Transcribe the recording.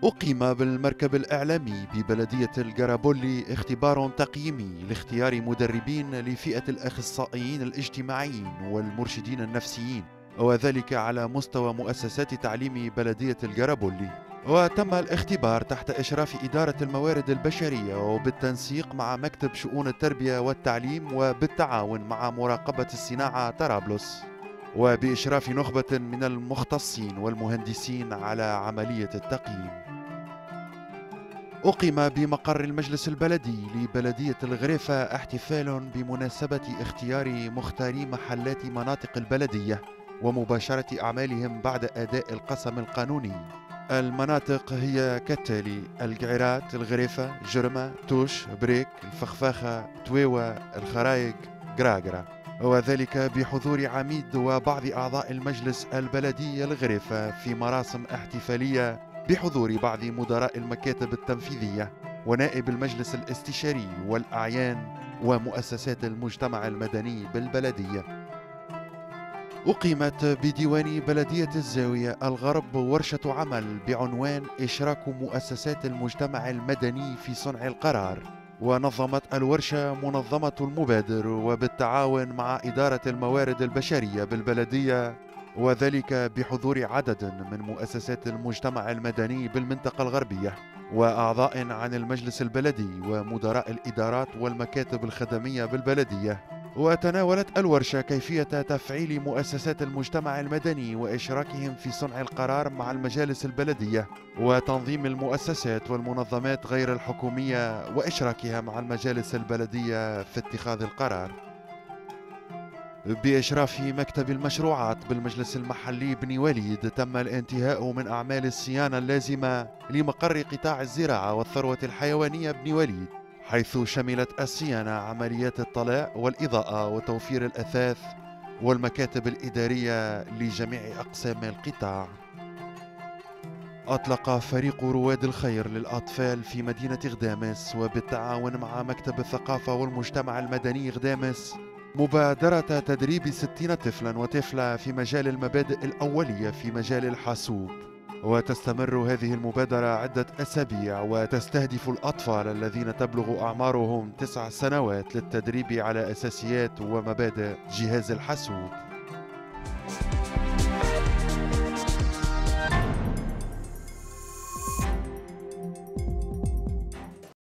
أقيم بالمركب الإعلامي ببلدية الجرابولي اختبار تقييمي لاختيار مدربين لفئة الأخصائيين الاجتماعيين والمرشدين النفسيين، وذلك على مستوى مؤسسات تعليم بلدية الجرابولي. وتم الاختبار تحت إشراف إدارة الموارد البشرية وبالتنسيق مع مكتب شؤون التربية والتعليم وبالتعاون مع مراقبة الصناعة طرابلس، وبإشراف نخبة من المختصين والمهندسين على عملية التقييم. أقيم بمقر المجلس البلدي لبلدية الغريفة احتفال بمناسبة اختيار مختاري محلات مناطق البلدية ومباشرة أعمالهم بعد أداء القسم القانوني. المناطق هي كالتالي: القعيرات، الغريفة، جرمة، توش، بريك، الفخفاخة، تويوة، الخرايق، قراقرة، وذلك بحضور عميد وبعض أعضاء المجلس البلدي الغريفة في مراسم احتفالية بحضور بعض مدراء المكاتب التنفيذية ونائب المجلس الاستشاري والأعيان ومؤسسات المجتمع المدني بالبلدية. أقيمت بديوان بلدية الزاوية الغرب ورشة عمل بعنوان إشراك مؤسسات المجتمع المدني في صنع القرار، ونظمت الورشة منظمة المبادر وبالتعاون مع إدارة الموارد البشرية بالبلدية، وذلك بحضور عدد من مؤسسات المجتمع المدني بالمنطقة الغربية وأعضاء عن المجلس البلدي ومدراء الإدارات والمكاتب الخدمية بالبلدية. وتناولت الورشة كيفية تفعيل مؤسسات المجتمع المدني وإشراكهم في صنع القرار مع المجالس البلدية، وتنظيم المؤسسات والمنظمات غير الحكومية وإشراكها مع المجالس البلدية في اتخاذ القرار. بإشراف مكتب المشروعات بالمجلس المحلي بني وليد تم الانتهاء من أعمال الصيانة اللازمة لمقر قطاع الزراعة والثروة الحيوانية بني وليد، حيث شملت الصيانة عمليات الطلاء والإضاءة وتوفير الأثاث والمكاتب الإدارية لجميع أقسام القطاع. أطلق فريق رواد الخير للأطفال في مدينة غدامس وبالتعاون مع مكتب الثقافة والمجتمع المدني غدامس مبادرة تدريب 60 طفلا وطفلة في مجال المبادئ الأولية في مجال الحاسوب. وتستمر هذه المبادرة عدة أسابيع وتستهدف الأطفال الذين تبلغ أعمارهم 9 سنوات للتدريب على أساسيات ومبادئ جهاز الحاسوب.